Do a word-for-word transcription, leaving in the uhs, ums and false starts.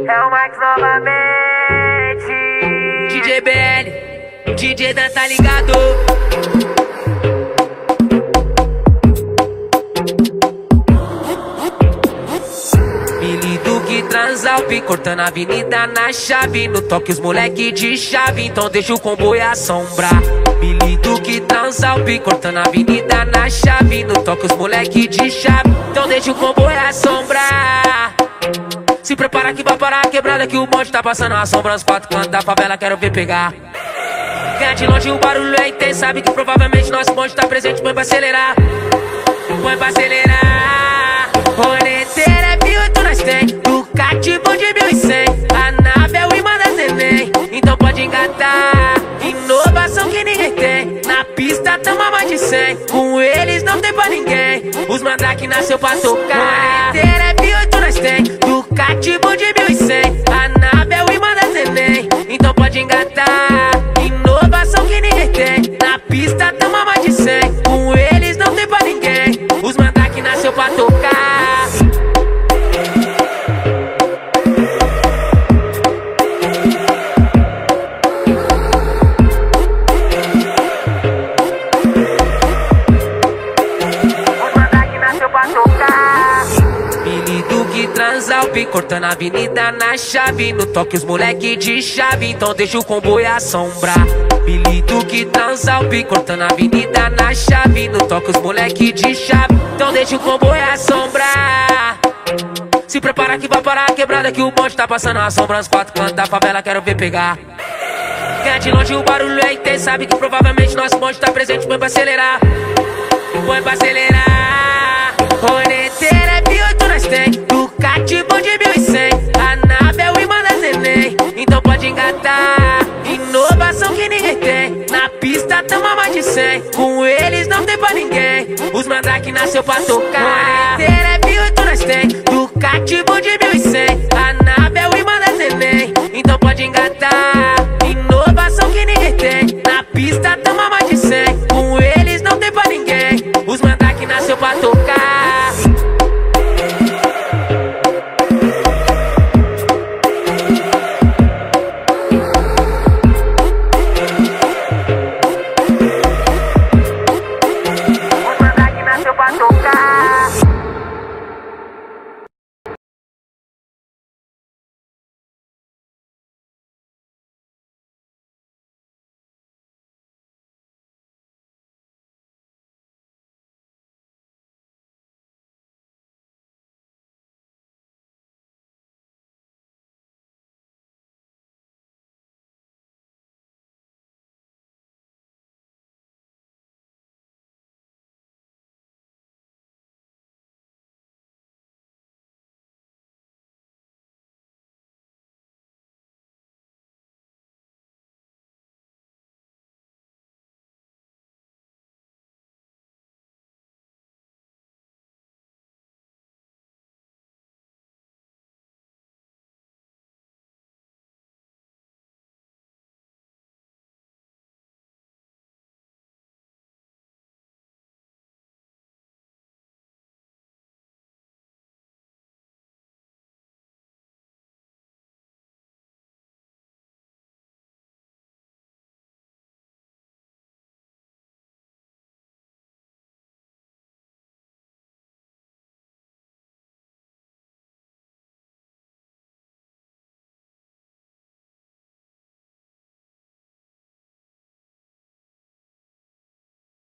É o Max novamente. D J B L, D J Dan tá ligado. Billy Duque Transalp, cortando a avenida na chave. No toque os moleque de chave, então deixa o comboio assombrar. Billy Duque Transalp, cortando a avenida na chave. No toque os moleque de chave, então deixa o comboio assombrar. Se prepara que vai parar a quebrada, que o bonde tá passando a sombra. Os quatro cantos da favela, quero ver pegar. Quer de longe o barulho é intenso, sabe que provavelmente nosso bonde tá presente. Põe pra acelerar, põe pra acelerar. Roneteira é mil e oito nós tem, Ducati bonde mil e cem. A nave é o imã das neném, então pode engatar. Inovação que ninguém tem, na pista tamo a mais de cem. Com eles não tem pra ninguém, os mandrake nasceu pra tocar. Roneteira é mil e oito nós tem, Ducati bonde mil e cem. A nave é o imã das neném, então pode engatar. Inovação que ninguém tem, na pista tamo a mais de cem. Com eles não tem pra ninguém, os mandrake nasceu pra tocar. Billy Duque Transalp, cortando a avenida na chave. No toque os moleque de chave, então deixa o comboio assombrar. Billy Duque Transalp, cortando a avenida na chave. No toque os moleque de chave, então deixa o comboio assombrar. Se prepara que vai parar a quebrada, que o bonde tá passando a sombra. Os quatro cantos da favela, quero ver pegar. Quer de longe o barulho é intenso, sabe que provavelmente nosso bonde tá presente. Põe pra acelerar, põe pra acelerar. Roneteira é mil e oito nós tem, Ducati bonde mil e cem. A nave é o imã das neném, então pode engatar. Inovação que ninguém tem, na pista tamo a mais de cem. Com eles não tem pra ninguém, os mandrake nasceu pra tocar.